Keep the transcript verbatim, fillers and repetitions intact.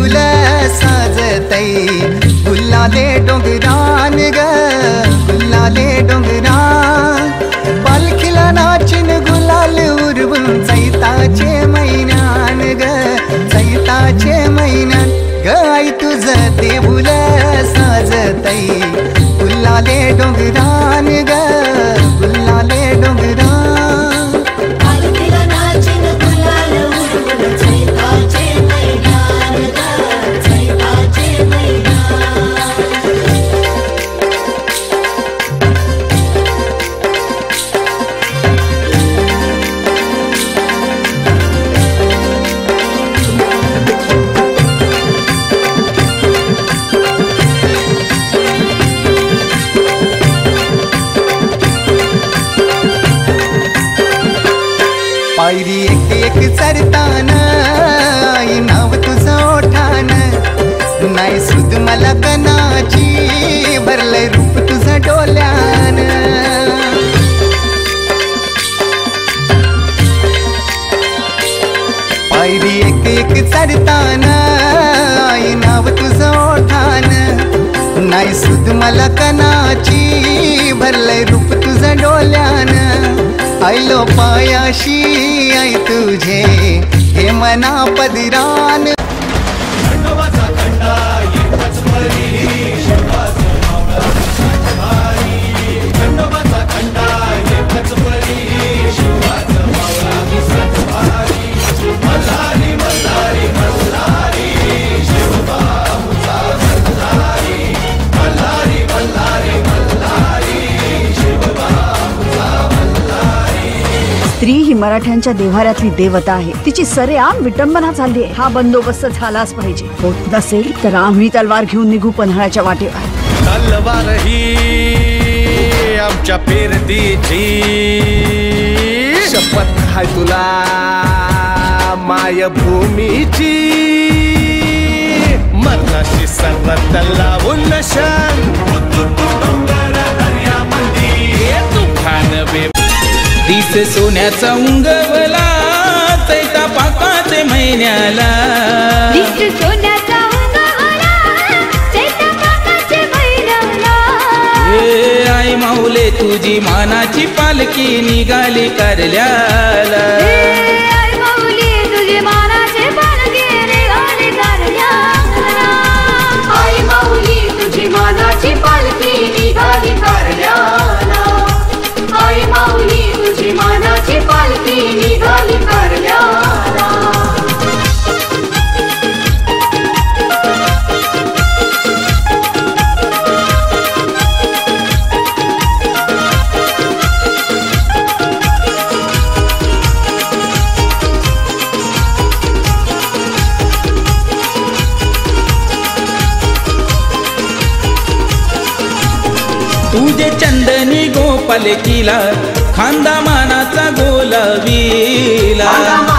देऊल साजतई गुलाले डोंगरान ग गुलाले डोंगरान पालखीला नाचिन गुलाल उरवून चैताचे महिन्यान ग चैताचे महिन्यान ग आई तुझं देऊल साजतई गुलाले डोंगरान ग गुलाले डोंगरान पालखीला नाचिन गुलाल उरवून चैताचे महिन्यान ग चैताचे महिन्यान पायरी एक एक चरतान आई नाव तुझं ओठान नाही सुद मला कनाची भरलंय रूप तुझं डोल्यान पायरी एक एक चरतान आई नाव तुझं ओठान नाही सुद मला कनाची भरलंय रूप तुझं डोल्यान आयलो पायाशी आई तुझे हे मना पदिरान खंडोबाचा खंडा एकच परी शिवाचा मावळा सातभारी खंडोबाचा खंडा एकच परी शिवाचा मावळा सातभारी मल्हारी मल्हारी मल्हारी शिवबाहुचा मल्हारी मल्हारी मल्हारी मल्हारी शिवबाहुचा स्त्री ही मराठ्यांच्या देव्हाऱ्यातली देवता आहे. तिची सरेआम विटंबना चालली आहे. हा बंदोबस्त झालाच पाहिजे. होत नसेल तर आम्ही तलवार घेऊन निघू पन्हाळ्याच्या वाटेवर. तलवार ही आमच्या पेरतीची शपथ हाय तुला मायभूमीची मरणाशी सर्वत लावून नशन डोंगर दर्यामंदी तुफान बे दिस सोन्याचा उंगवला चैता पाकाचे महिन्याला दिस सोन्याचा उंगवला चैता पाकाचे महिन्याला ए आई माऊले तुझी मानाची पालखी निघाली कारल्याला आई माऊली तुझी मानाची पालखी निघाली कारल्याला आई माऊली तुझी मानाची पालखी निघाली कारल्याला आई माऊली तुझी मानाची पालखी निघाली कारल्याला तुझे चंदनी गोपालकीला खांदा मानाचा गोलावीला